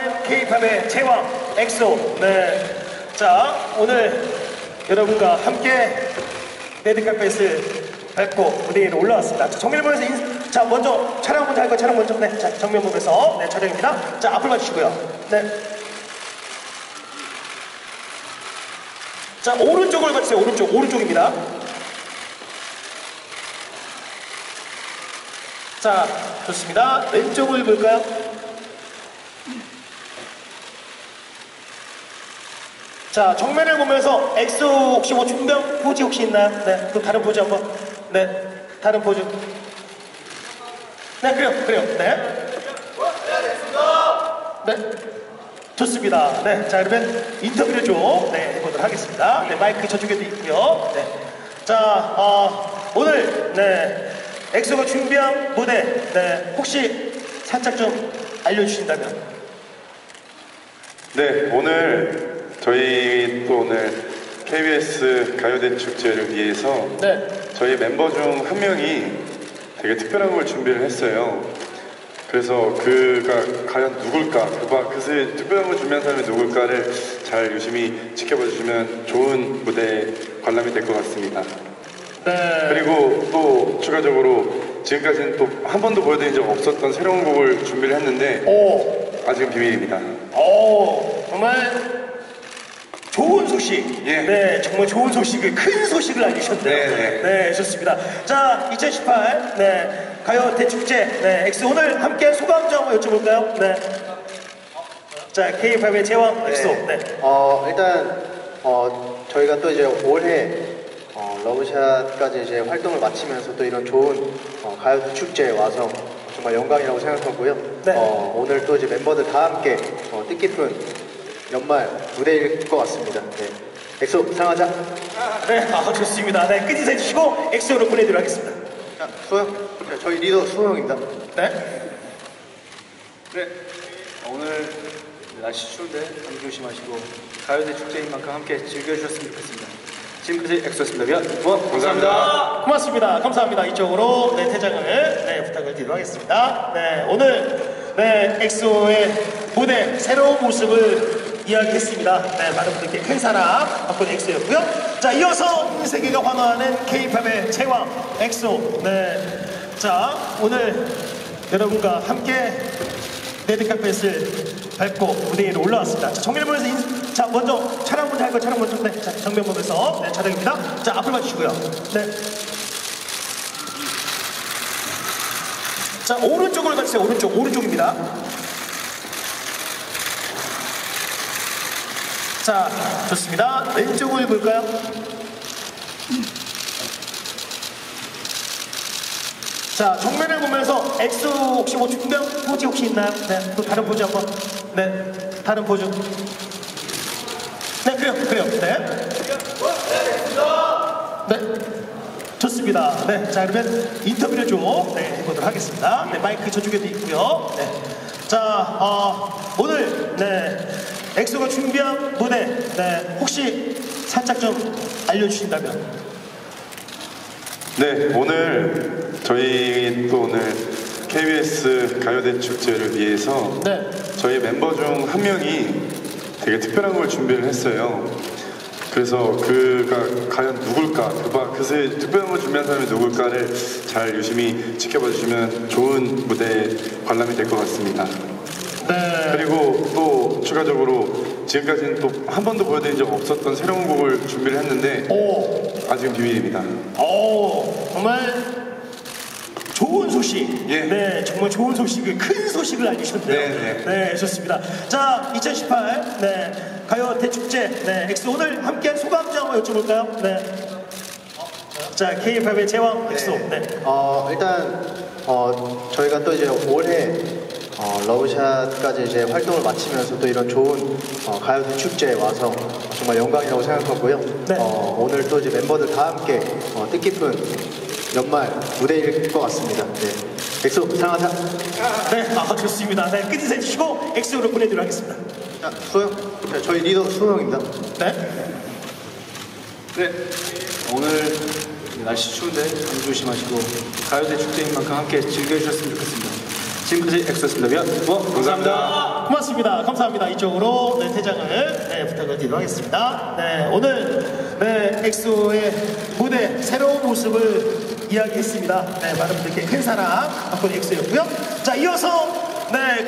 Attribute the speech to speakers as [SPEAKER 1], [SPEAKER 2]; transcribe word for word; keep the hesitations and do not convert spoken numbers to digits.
[SPEAKER 1] K-팝의 제왕 엑소. 네. 자, 오늘 여러분과 함께 레드카펫을 밟고 무대 위로 올라왔습니다. 자, 정면 보면서 인... 자, 먼저 촬영 먼저 할까요? 촬영 먼저. 네. 자, 정면 보면서 네, 촬영입니다. 자, 앞을 봐주시고요. 네. 자, 오른쪽을 봐주세요. 오른쪽, 오른쪽입니다. 자, 좋습니다. 왼쪽을 볼까요? 자, 정면을 보면서 엑소 혹시 뭐 중병 포즈 혹시 있나요? 네, 또 다른 포즈 한번. 네, 다른 포즈. 네, 그래요, 그래요. 네. 네, 좋습니다. 네, 자, 그러면 인터뷰를 좀 네, 해보도록 하겠습니다. 네, 마이크 저쪽에도 있고요. 네, 자, 어, 오늘 네 엑소가 준비한 무대 네 혹시 살짝 좀 알려주신다면?
[SPEAKER 2] 네, 오늘 저희 또 오늘 케이비에스 가요대 축제를 위해서
[SPEAKER 1] 네.
[SPEAKER 2] 저희 멤버 중 한 명이 되게 특별한 걸 준비를 했어요. 그래서 그가 과연 누굴까, 그가 그 특별한 걸 준비한 사람이 누굴까를 잘 유심히 지켜봐 주시면 좋은 무대 관람이 될 것 같습니다.
[SPEAKER 1] 네.
[SPEAKER 2] 그리고 또 추가적으로 지금까지는 또 한 번도 보여드린 적 없었던 새로운 곡을 준비를 했는데
[SPEAKER 1] 오.
[SPEAKER 2] 아직은 비밀입니다.
[SPEAKER 1] 오, 정말 좋은 소식.
[SPEAKER 2] 예.
[SPEAKER 1] 네, 정말 좋은 소식을, 큰 소식을 알리셨네요.
[SPEAKER 2] 네, 네.
[SPEAKER 1] 네, 좋습니다. 자, 이천십팔 네, 가요 대축제 네, 엑소 오늘 함께 소감 좀 여쭤볼까요? 네. 자, K-팝의 제왕 엑소. 네.
[SPEAKER 3] 네. 어, 일단 어, 저희가 또 이제 올해 어, 러브샷까지 이제 활동을 마치면서 또 이런 좋은 어, 가요 축제에 와서 정말 영광이라고 생각하고요.
[SPEAKER 1] 네.
[SPEAKER 3] 어, 오늘 또 이제 멤버들 다 함께 어, 뜻깊은 연말 무대일 것 같습니다. 네. 엑소 사랑하자.
[SPEAKER 1] 네, 아, 좋습니다. 네, 끝인사 해주시고 엑소로 보내드리도록 하겠습니다.
[SPEAKER 3] 자, 수영. 자, 저희 리더 수영입니다.
[SPEAKER 1] 네.
[SPEAKER 4] 네, 오늘 날씨 추운데 감기 조심하시고 가요대 축제인 만큼 함께 즐겨주셨으면 좋겠습니다. 지금까지 엑소였습니다. 미안. 뭐, 감사합니다.
[SPEAKER 1] 고맙습니다. 감사합니다. 이쪽으로 네, 퇴장을 네, 부탁을 드리도록 하겠습니다. 네, 오늘 네, 엑소의 무대 새로운 모습을 이야기했습니다. 네, 많은 분들께 큰 사랑 받고 엑소였고요. 자, 이어서 온 세계가 환호하는 K-팝의 제왕 엑소. 네, 자, 오늘 여러분과 함께 레드카펫을 밟고 무대 위로 올라왔습니다. 자, 정면 보면서 인... 자, 먼저 촬영 먼저 할까요? 촬영 먼저. 네, 자, 정면 보면서 네, 촬영입니다. 자, 앞을 봐주시고요. 네. 자, 오른쪽으로 봐주세요. 오른쪽, 오른쪽입니다. 자, 좋습니다. 왼쪽을 볼까요? 자, 정면을 보면서 엑소 혹시 뭐 중병 포즈 혹시 있나요? 네, 또 다른 포즈 한번. 네, 다른 포즈. 네, 그래요, 그래요. 네. 네, 좋습니다. 네, 자, 그러면 인터뷰를 좀 네, 해보도록 하겠습니다. 네, 마이크 저쪽에도 있고요. 네, 자, 어, 오늘 네 엑소가 준비한 무대 네 혹시 살짝 좀 알려주신다면?
[SPEAKER 2] 네, 오늘 저희 또 오늘 케이비에스 가요대 축제를 위해서
[SPEAKER 1] 네.
[SPEAKER 2] 저희 멤버 중 한 명이 되게 특별한 걸 준비를 했어요. 그래서 그가 과연 누굴까, 그가 그 특별한 걸 준비한 사람이 누굴까를 잘 유심히 지켜봐 주시면 좋은 무대 관람이 될 것 같습니다.
[SPEAKER 1] 네.
[SPEAKER 2] 그리고 또 추가적으로 지금까지는 또 한 번도 보여드린 적 없었던 새로운 곡을 준비를 했는데
[SPEAKER 1] 오.
[SPEAKER 2] 아직은 비밀입니다.
[SPEAKER 1] 오, 정말 좋은 소식.
[SPEAKER 2] 예.
[SPEAKER 1] 네, 정말 좋은 소식을, 큰 소식을 알리셨네요.
[SPEAKER 2] 네, 네.
[SPEAKER 1] 네, 좋습니다. 자, 이천십팔 네, 가요 대축제 네, 엑소 오늘 함께한 소감 좀 한번 여쭤볼까요? 네. 자, K-팝의 제왕 엑소. 네.
[SPEAKER 3] 어, 일단 어, 저희가 또 이제 올해 어, 러브샷까지 이제 활동을 마치면서 또 이런 좋은 어, 가요대 축제에 와서 정말 영광이라고 생각하고요.
[SPEAKER 1] 네.
[SPEAKER 3] 어, 오늘 또 이제 멤버들 다 함께 어, 뜻깊은 연말 무대일 것 같습니다. 네. 엑소 사랑하자.
[SPEAKER 1] 네, 아, 좋습니다. 네, 끝인사 해주시고 엑소로 보내드리도록 하겠습니다.
[SPEAKER 3] 자, 수영. 자, 저희 리더 수영입니다.
[SPEAKER 1] 네.
[SPEAKER 4] 네, 오늘 날씨 추운데 감기 조심하시고 가요대 축제인 만큼 함께 즐겨주셨으면 좋겠습니다. 지금까지 엑소였습니다. 미안. 뭐, 감사합니다.
[SPEAKER 1] 고맙습니다. 감사합니다. 이쪽으로 네, 퇴장을 네, 부탁을 드리도록 하겠습니다. 네, 오늘 네, 엑소의 무대 새로운 모습을 이야기했습니다. 네, 많은 분들께 큰 사랑 받고 엑소였고요. 자, 이어서 네.